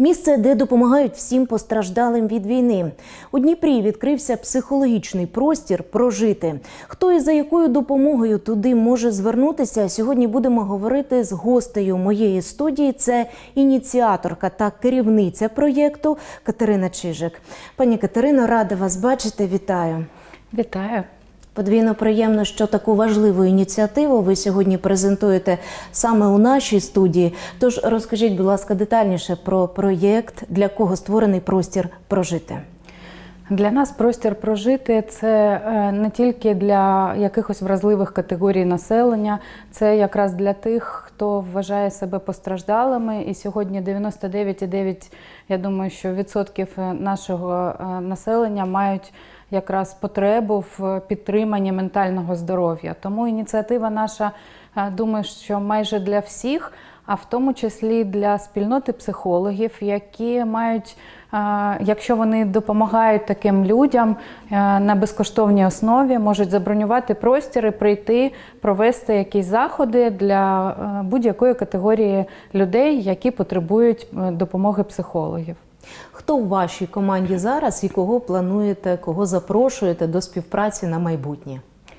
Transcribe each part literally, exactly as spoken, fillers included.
Місце, де допомагають всім постраждалим від війни. У Дніпрі відкрився психологічний простір «Прожити». Хто і за якою допомогою туди може звернутися, сьогодні будемо говорити з гостею моєї студії. Це ініціаторка та керівниця проєкту Катерина Чижик. Пані Катерино, рада вас бачити. Вітаю. Вітаю. Подвійно приємно, що таку важливу ініціативу ви сьогодні презентуєте саме у нашій студії. Тож розкажіть, будь ласка, детальніше про проєкт, для кого створений простір «Прожити». Для нас простір «Прожити» – це не тільки для якихось вразливих категорій населення, це якраз для тих, хто вважає себе постраждалими. І сьогодні дев'яносто дев'ять цілих дев'ять десятих, я думаю, що відсотків нашого населення мають якраз потребу в підтриманні ментального здоров'я. Тому ініціатива наша, думаю, що майже для всіх, а в тому числі для спільноти психологів, які мають, якщо вони допомагають таким людям на безкоштовній основі, можуть забронювати простір і прийти, провести якісь заходи для будь-якої категорії людей, які потребують допомоги психологів. Хто в вашій команді зараз і кого плануєте, кого запрошуєте до співпраці на майбутнє?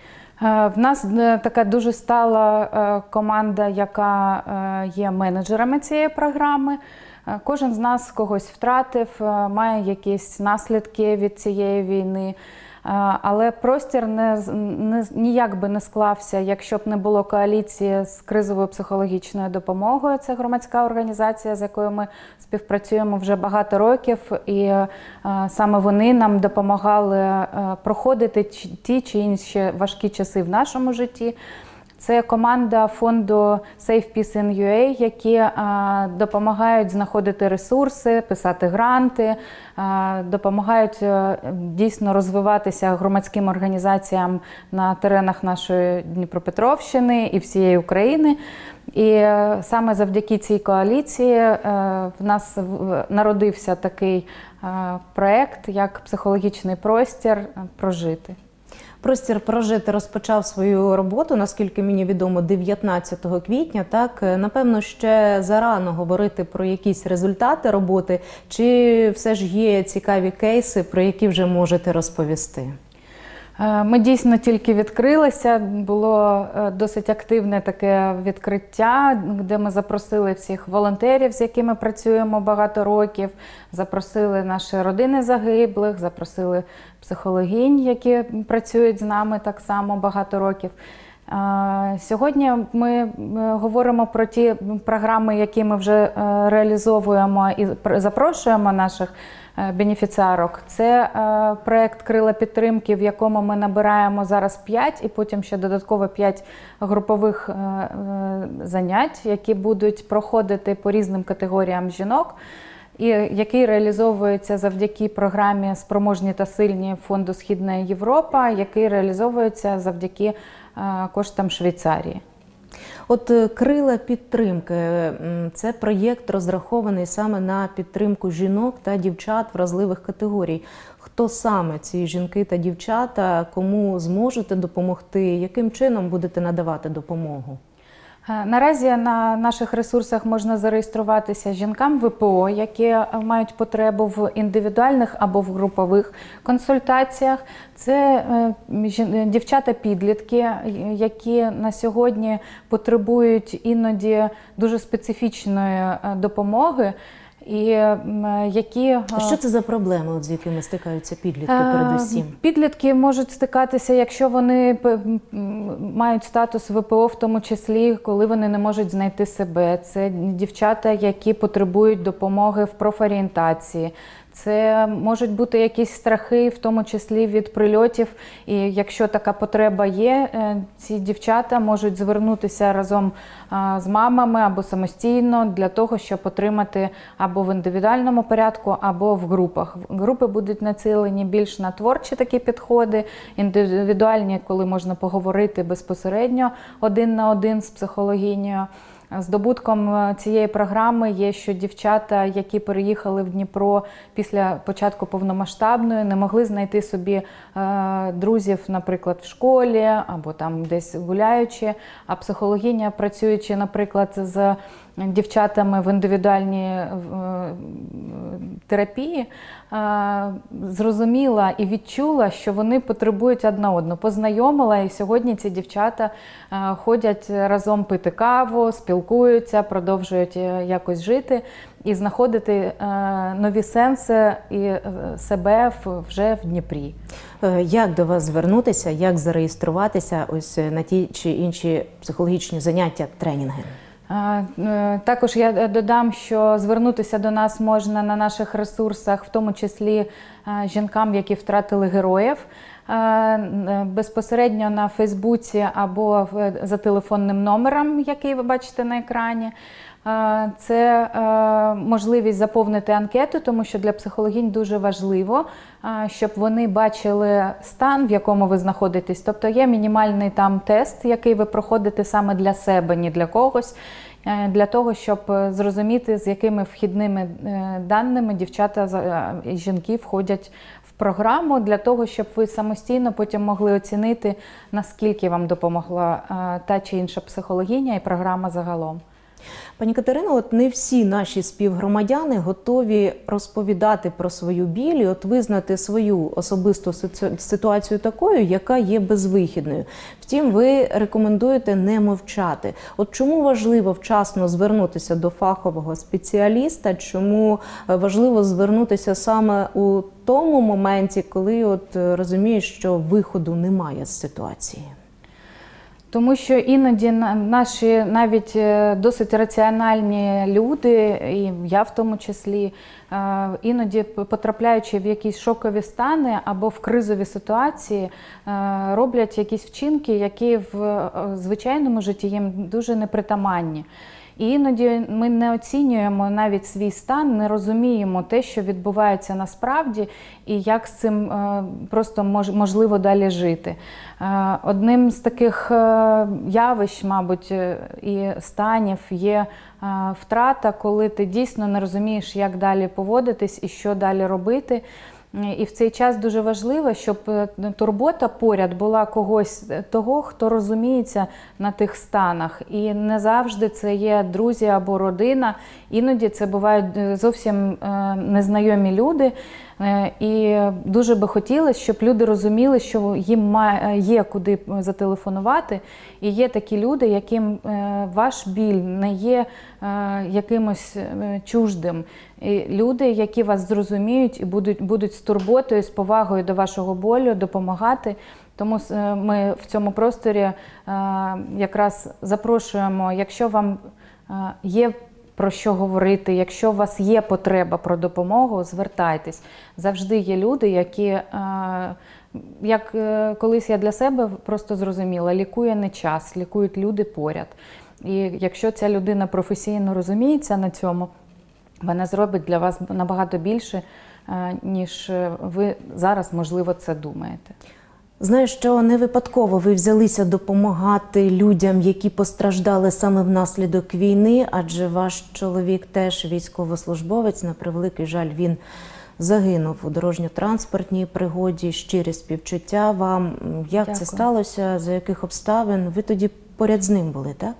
В нас така дуже стала команда, яка є менеджерами цієї програми. Кожен з нас когось втратив, має якісь наслідки від цієї війни. Але простір не, не, ніяк би не склався, якщо б не було коаліції з кризовою психологічною допомогою. Це громадська організація, з якою ми співпрацюємо вже багато років. І а, саме вони нам допомагали а, проходити ті чи інші важкі часи в нашому житті. Це команда фонду Safe Peace in ю ей, які а, допомагають знаходити ресурси, писати гранти, а, допомагають а, дійсно розвиватися громадським організаціям на теренах нашої Дніпропетровщини і всієї України. І а, саме завдяки цій коаліції а, в нас народився такий а, проєкт, як психологічний простір «Прожити». Простір «Прожити» розпочав свою роботу, наскільки мені відомо, дев'ятнадцятого квітня. Так, напевно, ще зарано говорити про якісь результати роботи, чи все ж є цікаві кейси, про які вже можете розповісти? Ми дійсно тільки відкрилися, було досить активне таке відкриття, де ми запросили всіх волонтерів, з якими працюємо багато років, запросили наші родини загиблих, запросили психологинь, які працюють з нами так само багато років. Сьогодні ми говоримо про ті програми, які ми вже реалізовуємо і запрошуємо наших бенефіціарок. Це проєкт «Крила підтримки», в якому ми набираємо зараз п'ять і потім ще додатково п'ять групових занять, які будуть проходити по різним категоріям жінок, і який реалізовується завдяки програмі «Спроможні та сильні» фонду «Східна Європа», який реалізовується завдяки коштам Швейцарії. От «Крила підтримки» – це проєкт, розрахований саме на підтримку жінок та дівчат вразливих категорій. Хто саме ці жінки та дівчата, кому зможете допомогти, яким чином будете надавати допомогу? Наразі на наших ресурсах можна зареєструватися жінкам ве пе о, які мають потребу в індивідуальних або в групових консультаціях. Це дівчата-підлітки, які на сьогодні потребують іноді дуже специфічної допомоги. І які... Що це за проблеми, от з якими стикаються підлітки передусім? Підлітки можуть стикатися, якщо вони мають статус ве пе о, в тому числі, коли вони не можуть знайти себе. Це дівчата, які потребують допомоги в профорієнтації. Це можуть бути якісь страхи, в тому числі від прильотів. І якщо така потреба є, ці дівчата можуть звернутися разом з мамами або самостійно для того, щоб отримати або в індивідуальному порядку, або в групах. Групи будуть націлені більш на творчі такі підходи, індивідуальні, коли можна поговорити безпосередньо один на один з психологинею. Здобутком цієї програми є, що дівчата, які переїхали в Дніпро після початку повномасштабної, не могли знайти собі друзів, наприклад, в школі або там десь гуляючи, а психологиня, працюючи, наприклад, з дівчатами в індивідуальній терапії, зрозуміла і відчула, що вони потребують одна одну. Познайомила, і сьогодні ці дівчата ходять разом пити каву, спілкуються, продовжують якось жити і знаходити нові сенси і себе вже в Дніпрі. Як до вас звернутися, як зареєструватися ось на ті чи інші психологічні заняття, тренінги? Також я додам, що звернутися до нас можна на наших ресурсах, в тому числі жінкам, які втратили героїв, безпосередньо на Фейсбуці або за телефонним номером, який ви бачите на екрані. Це можливість заповнити анкету, тому що для психологинь дуже важливо, щоб вони бачили стан, в якому ви знаходитесь. Тобто є мінімальний там тест, який ви проходите саме для себе, не для когось, для того, щоб зрозуміти, з якими вхідними даними дівчата і жінки входять в програму, для того, щоб ви самостійно потім могли оцінити, наскільки вам допомогла та чи інша психологиня і програма загалом. Пані Катерино, от не всі наші співгромадяни готові розповідати про свою біль і от визнати свою особисту ситуацію такою, яка є безвихідною. Втім, ви рекомендуєте не мовчати. От чому важливо вчасно звернутися до фахового спеціаліста, чому важливо звернутися саме у тому моменті, коли от розумієш, що виходу немає з ситуації? Тому що іноді наші навіть досить раціональні люди, і я в тому числі, іноді потрапляючи в якісь шокові стани або в кризові ситуації, роблять якісь вчинки, які в звичайному житті їм дуже непритаманні. І іноді ми не оцінюємо навіть свій стан, не розуміємо те, що відбувається насправді, і як з цим просто можливо далі жити. Одним з таких явищ, мабуть, і станів є втрата, коли ти дійсно не розумієш, як далі поводитись і що далі робити. І в цей час дуже важливо, щоб турбота поряд була когось того, хто розуміється на тих станах. І не завжди це є друзі або родина, іноді це бувають зовсім незнайомі люди. І дуже би хотілося, щоб люди розуміли, що їм є куди зателефонувати. І є такі люди, яким ваш біль не є якимось чуждим. І люди, які вас зрозуміють і будуть, будуть з турботою, з повагою до вашого болю допомагати. Тому ми в цьому просторі якраз запрошуємо, якщо вам є про що говорити, якщо у вас є потреба про допомогу, звертайтесь. Завжди є люди, які, як колись я для себе просто зрозуміла, лікує не час, лікують люди поряд. І якщо ця людина професійно розуміється на цьому, вона зробить для вас набагато більше, ніж ви зараз, можливо, це думаєте. Знаю, що не випадково ви взялися допомагати людям, які постраждали саме внаслідок війни, адже ваш чоловік теж військовослужбовець, на превеликий жаль, він загинув у дорожньо-транспортній пригоді. Щирі співчуття вам. Як Дякую. Це сталося, за яких обставин? Ви тоді поряд з ним були, так?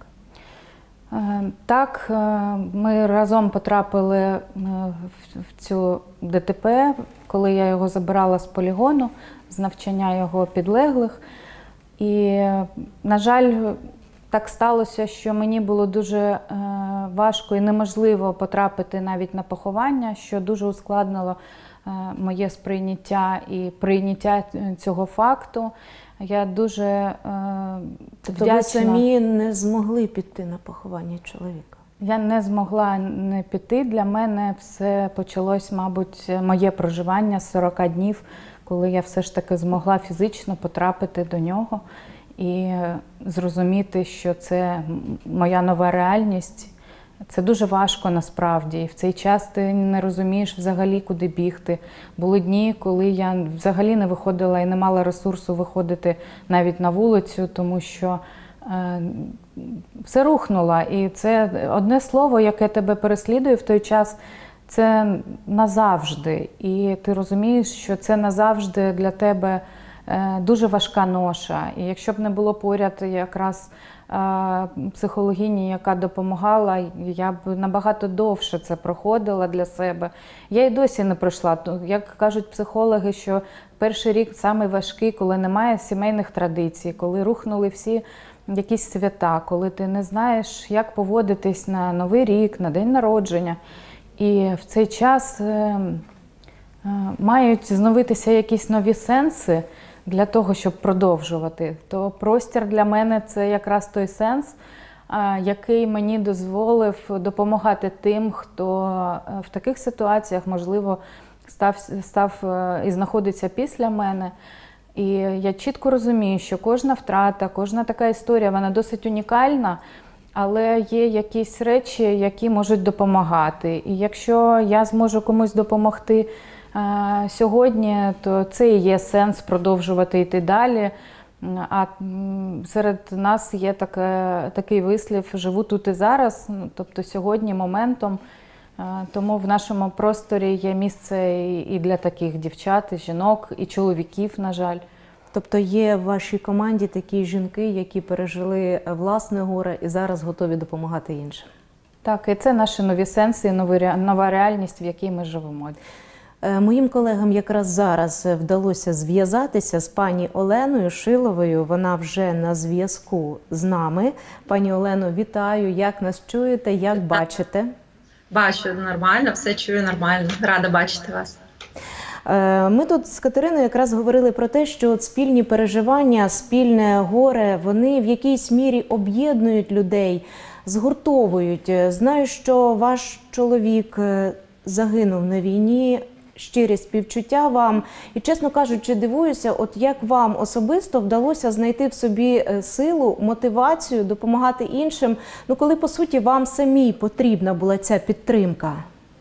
Так, ми разом потрапили в цю ДТП, коли я його забирала з полігону, з навчання його підлеглих. І, на жаль, так сталося, що мені було дуже важко і неможливо потрапити навіть на поховання, що дуже ускладнило моє сприйняття і прийняття цього факту. Я дуже е, тобто вдячна. Ви самі не змогли піти на поховання чоловіка? Я не змогла не піти. Для мене все почалось, мабуть, моє проживання з сорока днів, коли я все ж таки змогла фізично потрапити до нього і зрозуміти, що це моя нова реальність. Це дуже важко насправді. І в цей час ти не розумієш взагалі, куди бігти. Були дні, коли я взагалі не виходила і не мала ресурсу виходити навіть на вулицю, тому що е, все рухнуло. І це одне слово, яке тебе переслідує в той час, це назавжди. І ти розумієш, що це назавжди для тебе е, дуже важка ноша. І якщо б не було поряд якраз психологині, яка допомагала, я б набагато довше це проходила для себе. Я й досі не пройшла. Як кажуть психологи, що перший рік самий важкий, коли немає сімейних традицій, коли рухнули всі якісь свята, коли ти не знаєш, як поводитись на Новий рік, на день народження. І в цей час е, е, мають зновитися якісь нові сенси для того, щоб продовжувати. То простір для мене – це якраз той сенс, е, який мені дозволив допомагати тим, хто в таких ситуаціях, можливо, став, став е, і знаходиться після мене. І я чітко розумію, що кожна втрата, кожна така історія, вона досить унікальна, але є якісь речі, які можуть допомагати. І якщо я зможу комусь допомогти е, сьогодні, то це і є сенс продовжувати йти далі. А серед нас є таке, такий вислів «живу тут і зараз», тобто сьогодні моментом. Тому в нашому просторі є місце і для таких дівчат, і жінок, і чоловіків, на жаль. Тобто є в вашій команді такі жінки, які пережили власне горе і зараз готові допомагати іншим? Так, і це наші нові сенси, і нова реальність, в якій ми живемо. Моїм колегам якраз зараз вдалося зв'язатися з пані Оленою Шиловою. Вона вже на зв'язку з нами. Пані Олено, вітаю. Як нас чуєте, як бачите? Бачу, нормально, все чую нормально. Рада бачити вас. Ми тут з Катериною якраз говорили про те, що от спільні переживання, спільне горе, вони в якійсь мірі об'єднують людей, згуртовують. Знаю, що ваш чоловік загинув на війні. Щирі співчуття вам. І, чесно кажучи, дивуюся, от як вам особисто вдалося знайти в собі силу, мотивацію допомагати іншим, ну коли, по суті, вам самій потрібна була ця підтримка?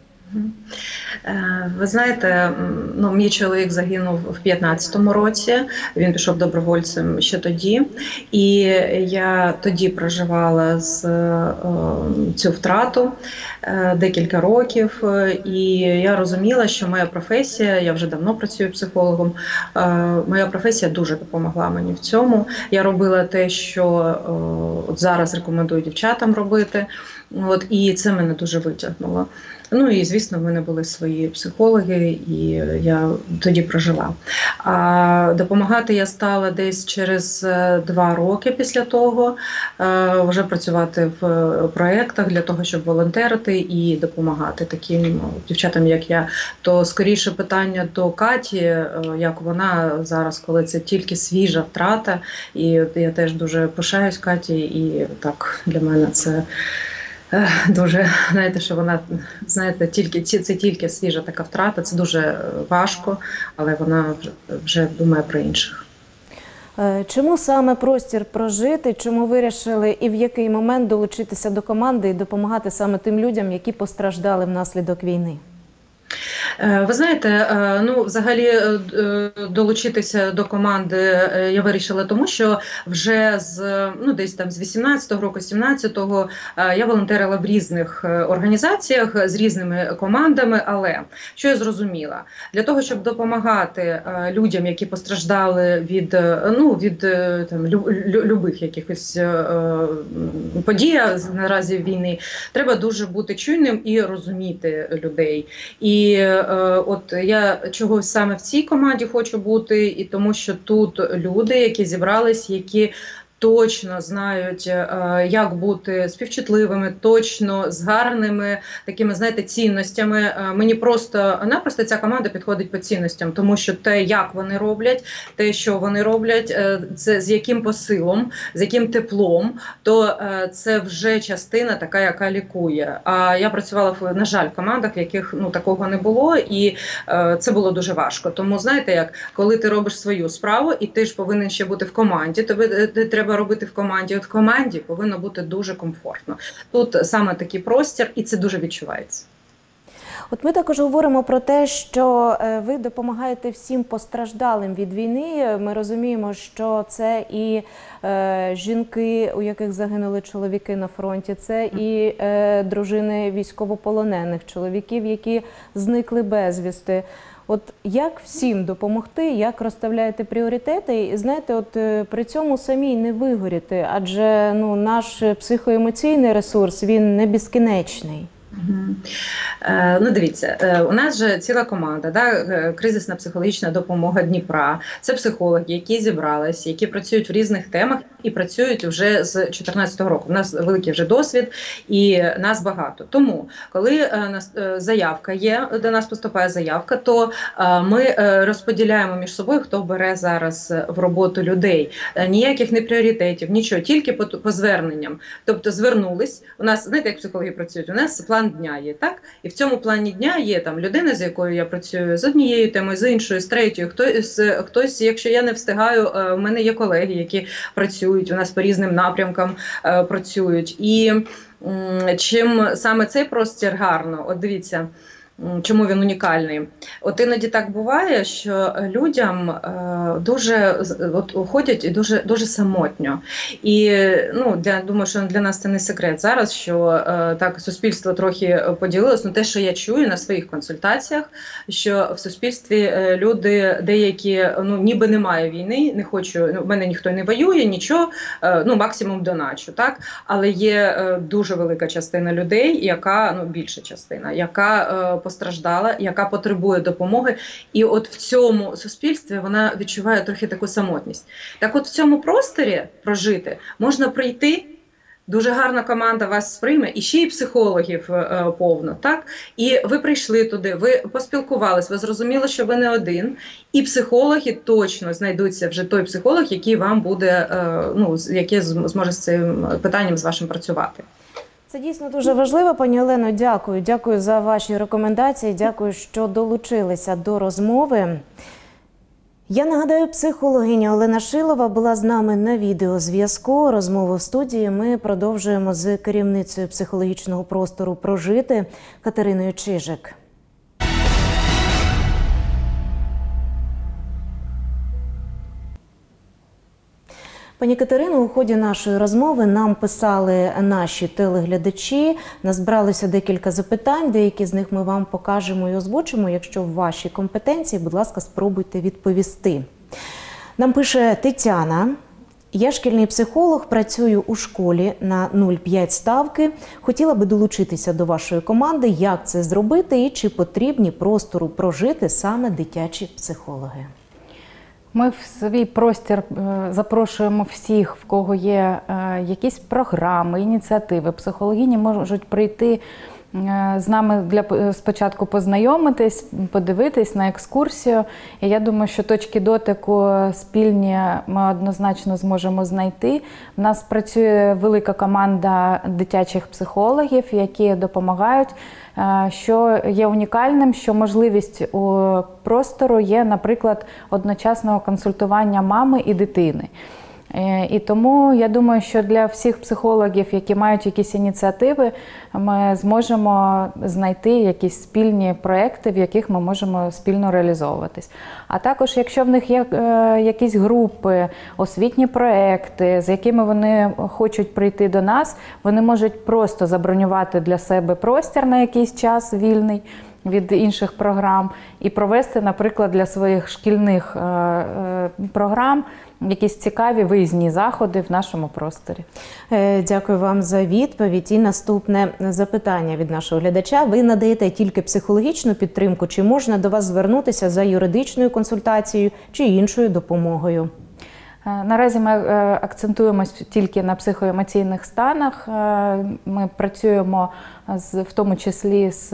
Ви знаєте, ну, мій чоловік загинув в п'ятнадцятому році, він пішов добровольцем ще тоді, і я тоді проживала з, е, цю втрату е, декілька років, і я розуміла, що моя професія, я вже давно працюю психологом, е, моя професія дуже допомогла мені в цьому. Я робила те, що е, от зараз рекомендую дівчатам робити, от, і це мене дуже витягнуло. Ну і, звісно, в мене були свої психологи, і я тоді прожила. А допомагати я стала десь через два роки після того, вже працювати в проєктах для того, щоб волонтерити і допомагати таким дівчатам, як я. То скоріше питання до Каті, як вона зараз, коли це тільки свіжа втрата, і я теж дуже пишаюсь Каті, і так для мене це... Дуже, знаєте, що вона, знаєте, тільки, це тільки свіжа така втрата, це дуже важко, але вона вже, вже думає про інших. Чому саме простір «Прожити», чому вирішили і в який момент долучитися до команди і допомагати саме тим людям, які постраждали внаслідок війни? Ви знаєте, ну, взагалі долучитися до команди я вирішила тому, що вже з, ну, десь там з вісімнадцятого року, сімнадцятого я волонтерила в різних організаціях з різними командами, але що я зрозуміла? Для того, щоб допомагати людям, які постраждали від, ну, від там, любих якихось подій наразі війни, треба дуже бути чуйним і розуміти людей. І от я чогось саме в цій команді хочу бути, і тому що тут люди, які зібрались, які точно знають, як бути співчутливими, точно з гарними такими, знаєте, цінностями. Мені просто-напросто ця команда підходить по цінностям, тому що те, як вони роблять, те, що вони роблять, це з яким посилом, з яким теплом, то це вже частина така, яка лікує. А я працювала, на жаль, в командах, в яких, ну, такого не було, і це було дуже важко. Тому, знаєте, як, коли ти робиш свою справу, і ти ж повинен ще бути в команді, тобі треба робити в команді. От в команді повинно бути дуже комфортно. Тут саме такий простір, і це дуже відчувається. От ми також говоримо про те, що ви допомагаєте всім постраждалим від війни. Ми розуміємо, що це і е, жінки, у яких загинули чоловіки на фронті, це і е, дружини військовополонених, чоловіків, які зникли безвісти. От як всім допомогти, як розставляєте пріоритети, і знаєте, от е, при цьому самій не вигоріти, адже ну, наш психоемоційний ресурс, він не безкінечний. Угу. Е, ну, дивіться, е, у нас же ціла команда, да, кризисна психологічна допомога Дніпра. Це психологи, які зібрались, які працюють в різних темах і працюють вже з дві тисячі чотирнадцятого року. У нас великий вже досвід і нас багато. Тому, коли е, заявка є, до нас поступає заявка, то е, ми е, розподіляємо між собою, хто бере зараз в роботу людей. Е, ніяких не пріоритетів, нічого, тільки по, по зверненням. Тобто звернулись, у нас, знаєте, як психологи працюють, у нас план дня є, так? І в цьому плані дня є там людина, з якою я працюю, з однією темою, з іншою, з третьою. Хтось, хтось, якщо я не встигаю, в мене є колеги, які працюють, у нас по різним напрямкам е, працюють. І м, чим саме цей простір гарно, от дивіться, чому він унікальний. От іноді так буває, що людям е, дуже от, уходять і дуже, дуже самотньо. І ну, для, думаю, що для нас це не секрет зараз, що е, так суспільство трохи поділилось. Ну, те, що я чую на своїх консультаціях, що в суспільстві люди деякі, ну, ніби немає війни, не хочу, ну, в мене ніхто не воює, нічого, е, ну, максимум доначу, так? Але є е, дуже велика частина людей, яка, ну, більша частина, яка е, постраждала, яка потребує допомоги. І от в цьому суспільстві вона відчуває трохи таку самотність. Так от в цьому просторі прожити можна прийти, дуже гарна команда вас сприйме, і ще й психологів е, повно, так? І ви прийшли туди, ви поспілкувались, ви зрозуміли, що ви не один, і психологи точно знайдуться вже той психолог, який вам буде, е, ну, який зможе з цим питанням з вашим працювати. Це дійсно дуже важливо, пані Олено, дякую. Дякую за ваші рекомендації, дякую, що долучилися до розмови. Я нагадаю, психологиня Олена Шилова була з нами на відеозв'язку. Розмову в студії ми продовжуємо з керівницею психологічного простору «Прожити» Катериною Чижик. Пані Катерино, у ході нашої розмови нам писали наші телеглядачі, назбиралося декілька запитань, деякі з них ми вам покажемо і озвучимо. Якщо в вашій компетенції, будь ласка, спробуйте відповісти. Нам пише Тетяна. Я шкільний психолог, працюю у школі на нуль цілих п'ять ставки. Хотіла би долучитися до вашої команди. Як це зробити і чи потрібні простору «Прожити» саме дитячі психологи? Ми в свій простір запрошуємо всіх, в кого є якісь програми, ініціативи. Психологині можуть прийти з нами для спочатку познайомитись, подивитись на екскурсію. І я думаю, що точки дотику спільні ми однозначно зможемо знайти. У нас працює велика команда дитячих психологів, які допомагають. Що є унікальним, що можливість у простору є, наприклад, одночасного консультування мами і дитини. І тому я думаю, що для всіх психологів, які мають якісь ініціативи, ми зможемо знайти якісь спільні проекти, в яких ми можемо спільно реалізовуватись. А також, якщо в них є якісь групи, освітні проекти, з якими вони хочуть прийти до нас, вони можуть просто забронювати для себе простір на якийсь час вільний від інших програм і провести, наприклад, для своїх шкільних програм якісь цікаві виїзні заходи в нашому просторі. Дякую вам за відповідь. І наступне запитання від нашого глядача. Ви надаєте тільки психологічну підтримку, чи можна до вас звернутися за юридичною консультацією чи іншою допомогою? Наразі ми акцентуємось тільки на психоемоційних станах. Ми працюємо з, в тому числі з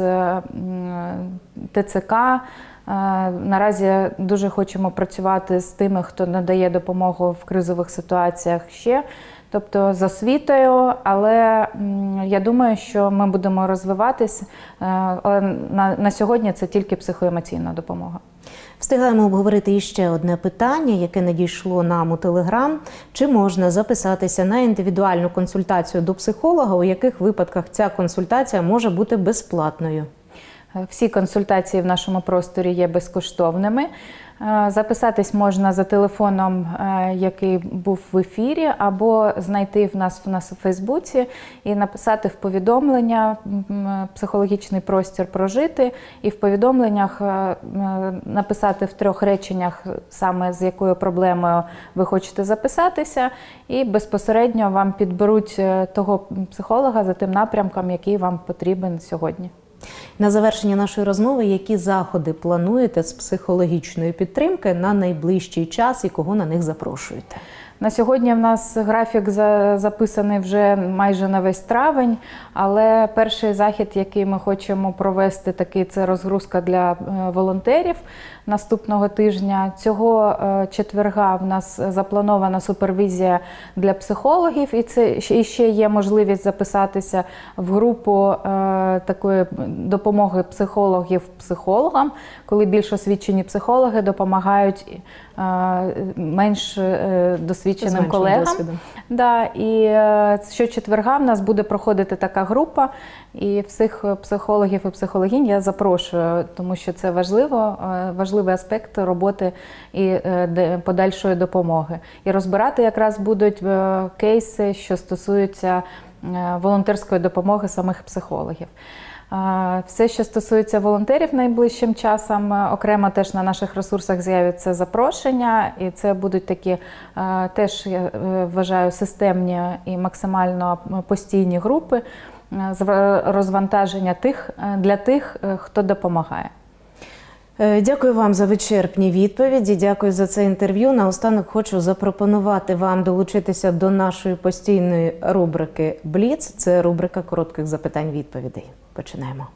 Те Це Ка. Наразі дуже хочемо працювати з тими, хто надає допомогу в кризових ситуаціях ще, тобто з освітою, але я думаю, що ми будемо розвиватись, але на, на сьогодні це тільки психоемоційна допомога. Встигаємо обговорити іще одне питання, яке надійшло нам у Телеграм. Чи можна записатися на індивідуальну консультацію до психолога, у яких випадках ця консультація може бути безплатною? Всі консультації в нашому просторі є безкоштовними. Записатись можна за телефоном, який був в ефірі, або знайти в нас в нас у Фейсбуці і написати в повідомлення «Психологічний простір прожити», і в повідомленнях написати в трьох реченнях саме з якою проблемою ви хочете записатися, і безпосередньо вам підберуть того психолога за тим напрямком, який вам потрібен сьогодні. На завершення нашої розмови, які заходи плануєте з психологічної підтримки на найближчий час і кого на них запрошуєте? На сьогодні в нас графік записаний вже майже на весь травень, але перший захід, який ми хочемо провести, такий це розгрузка для волонтерів наступного тижня. Цього четверга в нас запланована супервізія для психологів, і це і ще є можливість записатися в групу такої допомоги психологів психологам, коли більш освічені психологи допомагають менш досвідченим колегам. Да, і щочетверга в нас буде проходити така група, і всіх психологів і психологинь я запрошую, тому що це важливо, важливий аспект роботи і подальшої допомоги. І розбирати якраз будуть кейси, що стосуються волонтерської допомоги самих психологів. Все, що стосується волонтерів найближчим часом, окремо теж на наших ресурсах з'являться запрошення, і це будуть такі теж, я вважаю, системні і максимально постійні групи з розвантаження тих, для тих, хто допомагає. Дякую вам за вичерпні відповіді, дякую за це інтерв'ю. Наостанок хочу запропонувати вам долучитися до нашої постійної рубрики «Бліц». Це рубрика коротких запитань-відповідей. Починаємо.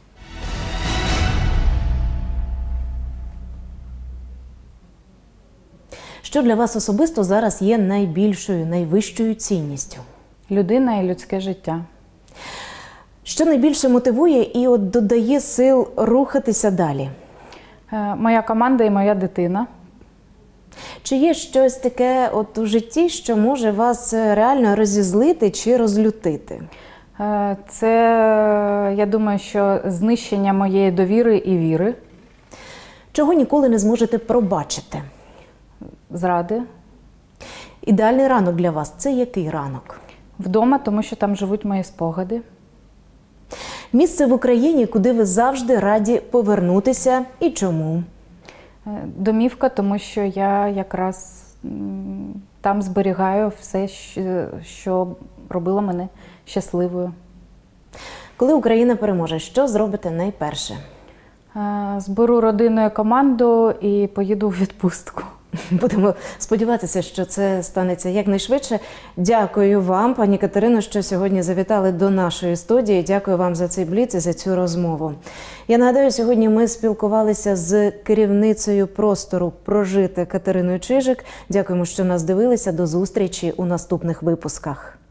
Що для вас особисто зараз є найбільшою, найвищою цінністю? Людина і людське життя. Що найбільше мотивує і от додає сил рухатися далі? Моя команда і моя дитина. Чи є щось таке от у житті, що може вас реально розізлити чи розлютити? Це, я думаю, що знищення моєї довіри і віри. Чого ніколи не зможете пробачити? Зради. Ідеальний ранок для вас – це який ранок? Вдома, тому що там живуть мої спогади. Місце в Україні, куди ви завжди раді повернутися і чому? Домівка, тому що я якраз там зберігаю все, що робило мене щасливою. Коли Україна переможе, що зробите найперше? Зберу родиною команду і поїду у відпустку. Будемо сподіватися, що це станеться якнайшвидше. Дякую вам, пані Катерино, що сьогодні завітали до нашої студії. Дякую вам за цей бліц і за цю розмову. Я нагадаю, сьогодні ми спілкувалися з керівницею простору «Прожити» Катериною Чижик. Дякуємо, що нас дивилися. До зустрічі у наступних випусках.